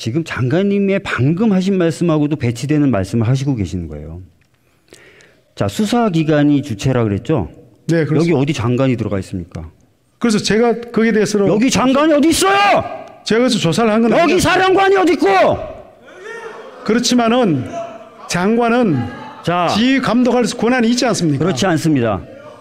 지금 장관님의 방금 하신 말씀하고도 배치되는 말씀을 하시고 계시는 거예요. 자, 수사기관이 주체라 그랬죠? 네, 그렇습니다. 여기 어디 장관이 들어가 있습니까? 그래서 제가 거기에 대해서는 여기 장관이 어디 있어요? 제가 그래서 조사를 한 건 여기 아니에요. 사령관이 어디 있고? 그렇지만은 장관은 자, 지휘 감독할 권한이 있지 않습니까? 그렇지 않습니다.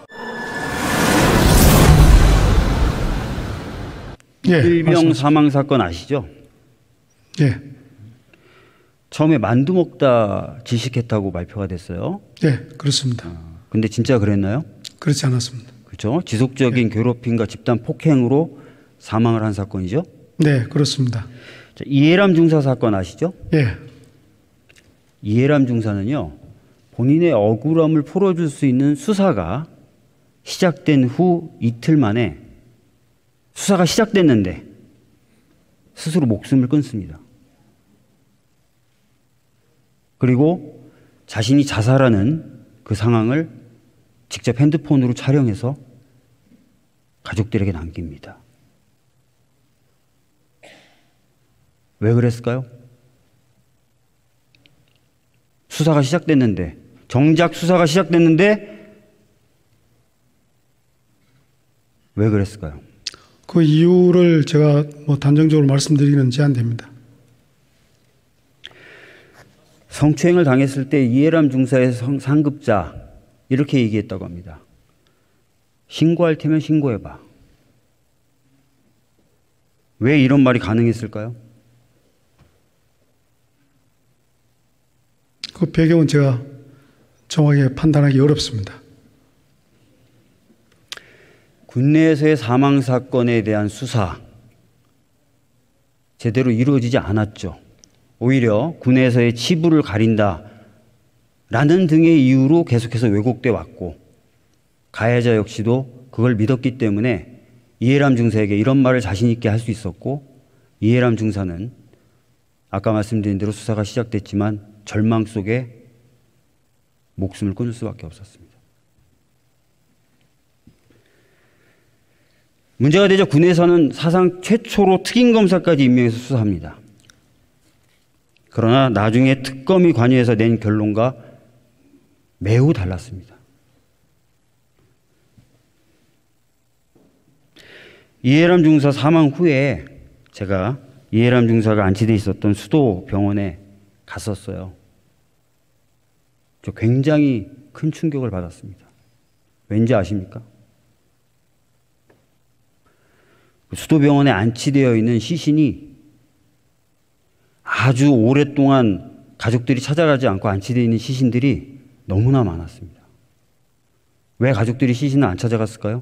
예, 일병 말씀하십시오. 사망 사건 아시죠? 예, 처음에 만두 먹다 질식했다고 발표가 됐어요. 예, 그렇습니다. 근데 진짜 그랬나요? 그렇지 않았습니다. 그렇죠. 지속적인 괴롭힘과 집단 폭행으로 사망을 한 사건이죠. 네, 그렇습니다. 자, 이해람 중사 사건 아시죠? 예, 이해람 중사는요, 본인의 억울함을 풀어줄 수 있는 수사가 시작된 후 이틀 만에 수사가 시작됐는데 스스로 목숨을 끊습니다. 그리고 자신이 자살하는 그 상황을 직접 핸드폰으로 촬영해서 가족들에게 남깁니다. 왜 그랬을까요? 수사가 시작됐는데, 정작 수사가 시작됐는데 왜 그랬을까요? 그 이유를 제가 뭐 단정적으로 말씀드리기는 제한됩니다. 성추행을 당했을 때 이해람 중사의 상급자 이렇게 얘기했다고 합니다. 신고할 테면 신고해봐. 왜 이런 말이 가능했을까요? 그 배경은 제가 정확하게 판단하기 어렵습니다. 군내에서의 사망 사건에 대한 수사 제대로 이루어지지 않았죠. 오히려 군에서의 치부를 가린다 라는 등의 이유로 계속해서 왜곡돼 왔고, 가해자 역시도 그걸 믿었기 때문에 이해람 중사에게 이런 말을 자신 있게 할 수 있었고, 이해람 중사는 아까 말씀드린 대로 수사가 시작됐지만 절망 속에 목숨을 끊을 수밖에 없었습니다. 문제가 되자 군에서는 사상 최초로 특임검사까지 임명해서 수사합니다. 그러나 나중에 특검이 관여해서 낸 결론과 매우 달랐습니다. 이해람 중사 사망 후에 제가 이해람 중사가 안치돼 있었던 수도병원에 갔었어요. 저 굉장히 큰 충격을 받았습니다. 왠지 아십니까? 수도병원에 안치되어 있는 시신이 아주 오랫동안 가족들이 찾아가지 않고 안치되어 있는 시신들이 너무나 많았습니다. 왜 가족들이 시신을 안 찾아갔을까요?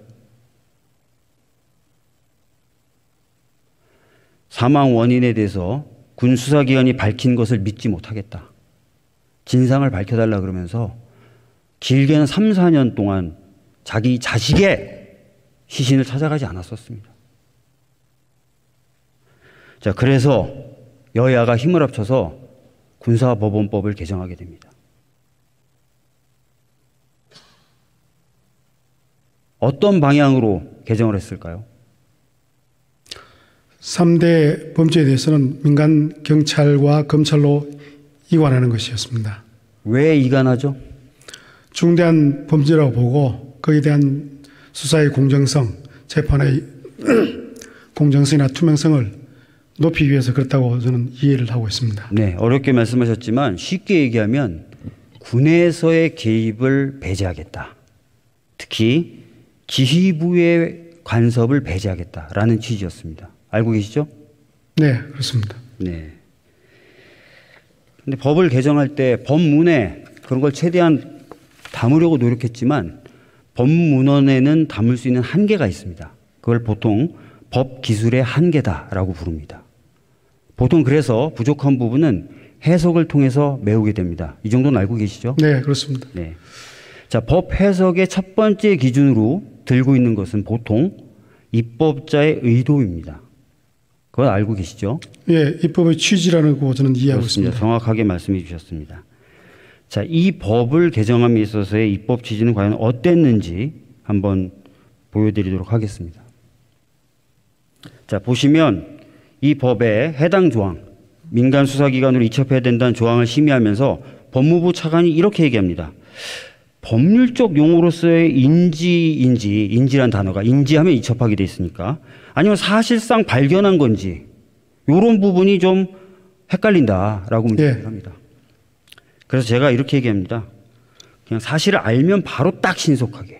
사망 원인에 대해서 군 수사기관이 밝힌 것을 믿지 못하겠다. 진상을 밝혀달라 그러면서 길게는 3, 4년 동안 자기 자식의 시신을 찾아가지 않았었습니다. 자, 그래서 여야가 힘을 합쳐서 군사법원법을 개정하게 됩니다. 어떤 방향으로 개정을 했을까요? 3대 범죄에 대해서는 민간 경찰과 검찰로 이관하는 것이었습니다. 왜 이관하죠? 중대한 범죄라고 보고 거기에 대한 수사의 공정성, 재판의 공정성이나 투명성을 높이기 위해서 그렇다고 저는 이해를 하고 있습니다. 네, 어렵게 말씀하셨지만 쉽게 얘기하면 군에서의 개입을 배제하겠다. 특히 지휘부의 간섭을 배제하겠다라는 취지였습니다. 알고 계시죠? 네, 그렇습니다. 네. 근데 법을 개정할 때 법문에 그런 걸 최대한 담으려고 노력했지만 법문원에는 담을 수 있는 한계가 있습니다. 그걸 보통 법 기술의 한계다라고 부릅니다. 보통 그래서 부족한 부분은 해석을 통해서 메우게 됩니다. 이 정도는 알고 계시죠? 네, 그렇습니다. 네. 자, 법 해석의 첫 번째 기준으로 들고 있는 것은 보통 입법자의 의도입니다. 그걸 알고 계시죠? 예, 입법의 취지라고 저는 이해하고 그렇습니다. 있습니다. 정확하게 말씀해 주셨습니다. 자, 이 법을 개정함에 있어서의 입법 취지는 과연 어땠는지 한번 보여드리도록 하겠습니다. 자, 보시면 이 법의 해당 조항 민간 수사기관으로 이첩해야 된다는 조항을 심의하면서 법무부 차관이 이렇게 얘기합니다. 법률적 용어로서의 인지란 단어가 인지하면 이첩하게 돼 있으니까 아니면 사실상 발견한 건지 이런 부분이 좀 헷갈린다라고 문제를 합니다. 그래서 제가 이렇게 얘기합니다. 그냥 사실을 알면 바로 딱 신속하게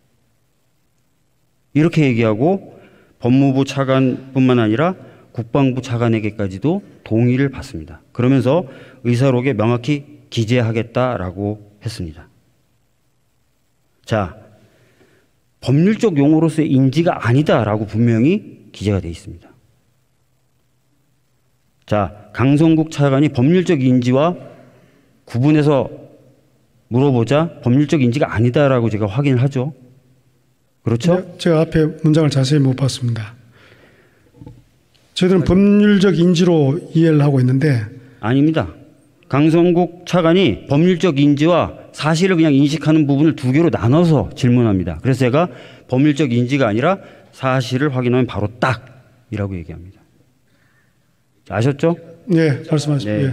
이렇게 얘기하고 법무부 차관뿐만 아니라 국방부 차관에게까지도 동의를 받습니다. 그러면서 의사록에 명확히 기재하겠다라고 했습니다. 자, 법률적 용어로서의 인지가 아니다라고 분명히 기재가 되어 있습니다. 자, 강성국 차관이 법률적 인지와 구분해서 물어보자 법률적 인지가 아니다라고 제가 확인을 하죠. 그렇죠? 제가 앞에 문장을 자세히 못 봤습니다. 저희들은 법률적 인지로 이해를 하고 있는데 아닙니다. 강성국 차관이 법률적 인지와 사실을 그냥 인식하는 부분을 두 개로 나눠서 질문합니다. 그래서 제가 법률적 인지가 아니라 사실을 확인하면 바로 딱이라고 얘기합니다. 아셨죠? 네, 말씀하십시오. 네. 예.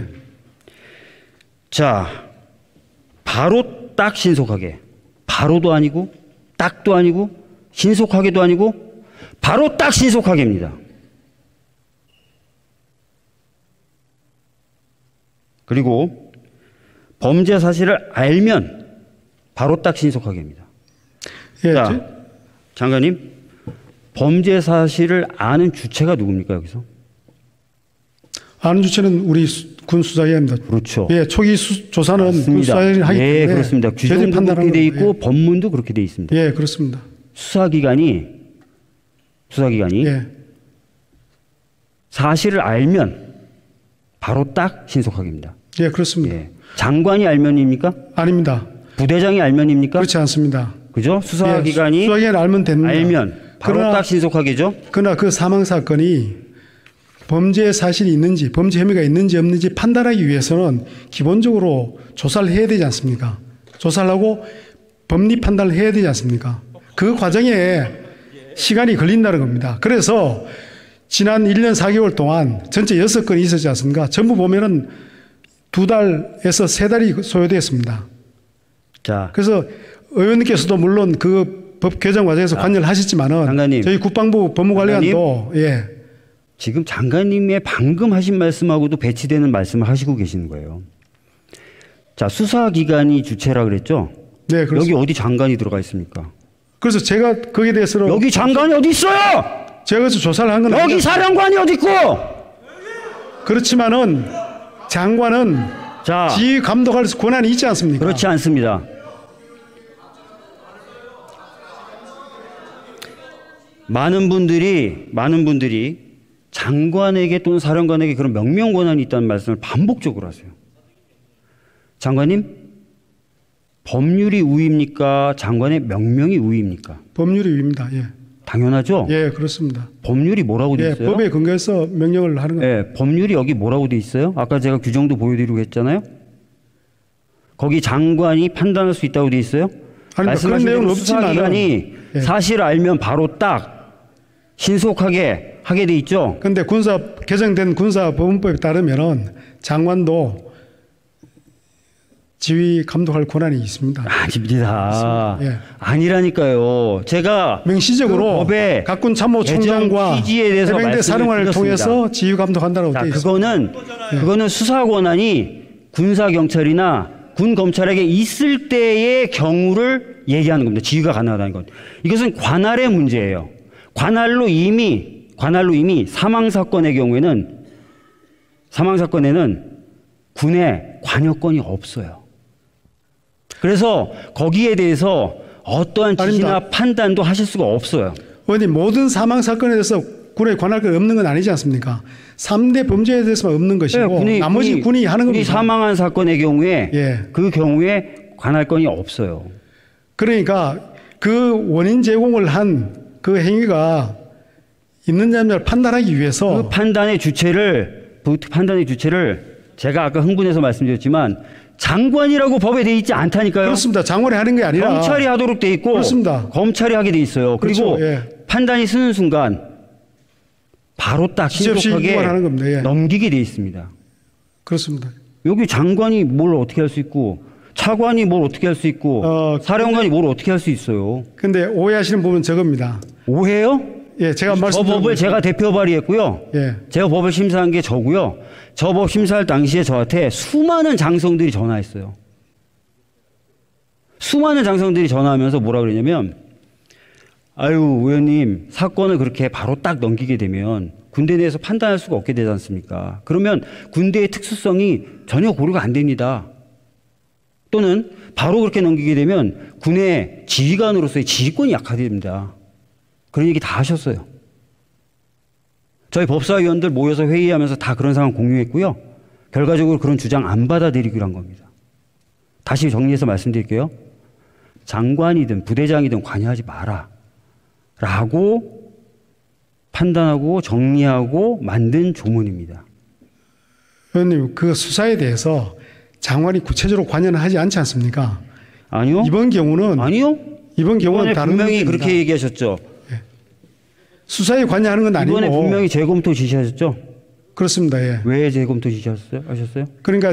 자, 바로 딱 신속하게. 바로도 아니고 딱도 아니고 신속하게도 아니고 바로 딱 신속하게입니다. 그리고 범죄 사실을 알면 바로 딱 신속하게입니다. 예, 자, 장관님, 범죄 사실을 아는 주체가 누굽니까 여기서? 아는 주체는 우리 군 수사위원입니다. 그렇죠. 예, 초기 조사는 군 수사위원이 하기 때문에 예, 그렇습니다. 규정도 그렇게 돼 있고 예. 법문도 그렇게 돼 있습니다. 예, 그렇습니다. 수사기관이 예. 사실을 알면 바로 딱 신속하게입니다. 예, 그렇습니다. 예. 장관이 알면입니까? 아닙니다. 부대장이 알면입니까? 그렇지 않습니다. 그죠? 수사기관이 예, 수사기관이 알면 됩니다. 알면 바로 딱 신속하게죠. 그러나 그 사망 사건이 범죄 사실이 있는지 범죄 혐의가 있는지 없는지 판단하기 위해서는 기본적으로 조사를 해야 되지 않습니까? 조사를 하고 법리 판단을 해야 되지 않습니까? 그 과정에 시간이 걸린다는 겁니다. 그래서 지난 1년 4개월 동안 전체 6건이 있었지 않습니까? 전부 보면은 2달에서 3달이 소요됐습니다. 자, 그래서 의원님께서도 물론 그 법 개정 과정에서 관여를 하셨지만은 장관님, 저희 국방부 법무관리관도 예. 지금 장관님의 방금 하신 말씀하고도 배치되는 말씀을 하시고 계시는 거예요. 자, 수사기관이 주체라 그랬죠? 네, 그렇습니다. 여기 어디 장관이 들어가 있습니까? 그래서 제가 거기에 대해서는 여기 장관이 어디 있어요? 제가 그래서 조사를 한 건 여기 아니라 사령관이 어디 있고? 그렇지만은 장관은 자, 지휘 감독할 권한이 있지 않습니까? 그렇지 않습니다. 많은 분들이 장관에게 또는 사령관에게 그런 명령 권한이 있다는 말씀을 반복적으로 하세요. 장관님, 법률이 우위입니까? 장관의 명령이 우위입니까? 법률이 위입니다. 예. 당연하죠. 예, 그렇습니다. 법률이 뭐라고 돼 예, 있어요? 법에 근거해서 명령을 하는 겁니다. 예, 법률이 여기 뭐라고 돼 있어요? 아까 제가 규정도 보여드리고 했잖아요. 거기 장관이 판단할 수 있다고 돼 있어요. 아니, 말씀하신 그런 내용은 대로 없지만은 수사기관이 예. 사실을 알면 바로 딱 신속하게 하게 돼 있죠. 그런데 개정된 군사법원법에 따르면은 장관도 지휘 감독할 권한이 있습니다. 아닙니다. 예. 아니라니까요. 제가 명시적으로 그 법에 각군 참모총장과 개정 취지에 대해서 해병대 말씀을 사령관을 드렸습니다. 통해서 지휘 감독한다고 자, 되어 있습니다. 그거는 수사 권한이 군사 경찰이나 군 검찰에게 있을 때의 경우를 얘기하는 겁니다. 지휘가 가능하다는 것. 이것은 관할의 문제예요. 관할로 이미 사망 사건의 경우에는 군의 관여권이 없어요. 그래서 거기에 대해서 어떠한 지시나 아닙니다. 판단도 하실 수가 없어요. 의원님, 모든 사망 사건에 대해서 군의 관할권이 없는 건 아니지 않습니까? 3대 범죄에 대해서만 없는 것이고 나머지 군이 하는 군이 겁니다. 사망한 사건의 경우에 예. 그 경우에 관할권이 없어요. 그러니까 그 원인 제공을 한 그 행위가 있느냐 없느냐를 판단하기 위해서 그 판단의 주체를 제가 아까 흥분해서 말씀드렸지만 장관이라고 법에 돼 있지 않다니까요. 그렇습니다. 장관이 하는 게 아니라 경찰이 하도록 돼 있고 그렇습니다. 검찰이 하게 돼 있어요. 그리고 그렇죠. 예. 판단이 쓰는 순간 바로 딱 지시없이 신속하게 유발하는 겁니다. 예. 넘기게 돼 있습니다. 그렇습니다. 여기 장관이 뭘 어떻게 할 수 있고 차관이 뭘 어떻게 할 수 있고 사령관이 뭘 어떻게 할 수 있어요. 근데 오해하시는 부분은 저겁니다. 오해요? 예, 제가 저 말씀드린 법을 제가 대표 발의했고요. 예. 제가 법을 심사한 게 저고요. 저 법 심사할 당시에 저한테 수많은 장성들이 전화했어요. 수많은 장성들이 전화하면서 뭐라 그러냐면 아유 의원님 사건을 그렇게 바로 딱 넘기게 되면 군대 내에서 판단할 수가 없게 되지 않습니까? 그러면 군대의 특수성이 전혀 고려가 안 됩니다. 또는 바로 그렇게 넘기게 되면 군의 지휘관으로서의 지휘권이 약화됩니다. 그런 얘기 다 하셨어요. 저희 법사위원들 모여서 회의하면서 다 그런 상황 공유했고요. 결과적으로 그런 주장 안 받아들이기로 한 겁니다. 다시 정리해서 말씀드릴게요. 장관이든 부대장이든 관여하지 마라 라고 판단하고 정리하고 만든 조문입니다. 의원님, 그 수사에 대해서 장관이 구체적으로 관여는 하지 않지 않습니까? 아니요. 이번 경우는 아니요. 이번 경우는 이번에 다른 분명히 문제입니다. 그렇게 얘기하셨죠. 수사에 관여하는 건 아니고 이번에 분명히 재검토 지시하셨죠. 그렇습니다. 예. 왜 재검토 지시하셨어요? 하셨어요? 그러니까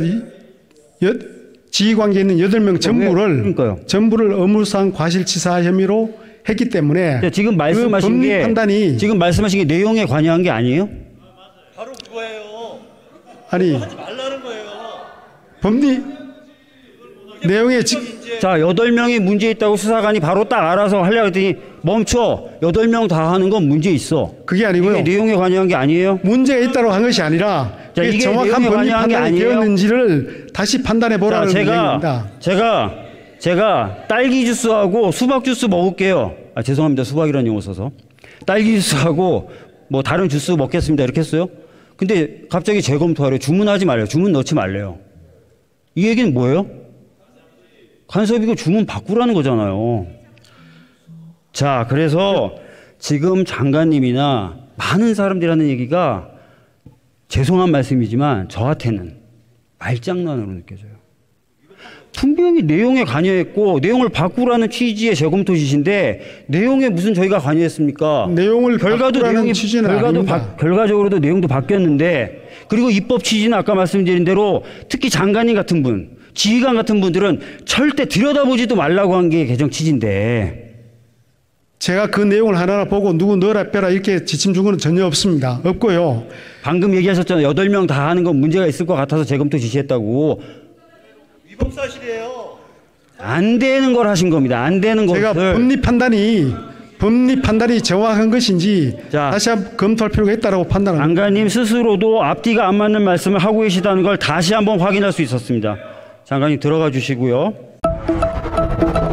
지휘관계에 있는 8명 전부를 업무상 과실치사 혐의로 했기 때문에 자, 지금 말씀하신 법리 게 판단이 지금 말씀하신 게 내용에 관여한 게 아니에요? 바로 그거예요. 아니 하지 말라는 거예요. 법리 내용에 자, 8명이 문제 있다고 수사관이 바로 딱 알아서 하려고 했더니 멈춰. 8명 다 하는 건 문제 있어. 그게 아니고요. 이게 내용에 관여한 게 아니에요? 문제가 있다고 한 것이 아니라 자, 이게 이게 정확한 내용에 법리 관여한 게 판단이 아니에요? 되었는지를 다시 판단해 보라는 얘기입니다. 제가 딸기 주스하고 수박 주스 먹을게요. 아, 죄송합니다. 수박이라는 용어 써서. 딸기 주스하고 뭐 다른 주스 먹겠습니다. 이렇게 했어요. 근데 갑자기 재검토하래요. 주문하지 말래요. 주문 넣지 말래요. 이 얘기는 뭐예요? 간섭이고 주문 바꾸라는 거잖아요. 자, 그래서 지금 장관님이나 많은 사람들이 하는 얘기가 죄송한 말씀이지만 저한테는 말장난으로 느껴져요. 분명히 내용에 관여했고 내용을 바꾸라는 취지의 재검토 지시인데 내용에 무슨 저희가 관여했습니까? 내용을 바꾸라는 취지는 아닙니다. 결과적으로도 내용도 바뀌었는데 그리고 입법 취지는 아까 말씀드린 대로 특히 장관님 같은 분, 지휘관 같은 분들은 절대 들여다보지도 말라고 한 게 개정 취지인데 제가 그 내용을 하나하나 보고 누구 넣어라 빼라 이렇게 지침 준 건 전혀 없습니다. 없고요. 방금 얘기하셨잖아요. 8명 다 하는 건 문제가 있을 것 같아서 재검토 지시했다고. 위법 사실이에요. 안 되는 걸 하신 겁니다. 안 되는 제가 것을. 법리 판단이 정확한 것인지 자, 다시 한번 검토할 필요가 있다고 판단합니다. 장관님 스스로도 앞뒤가 안 맞는 말씀을 하고 계시다는 걸 다시 한번 확인할 수 있었습니다. 장관님 들어가 주시고요.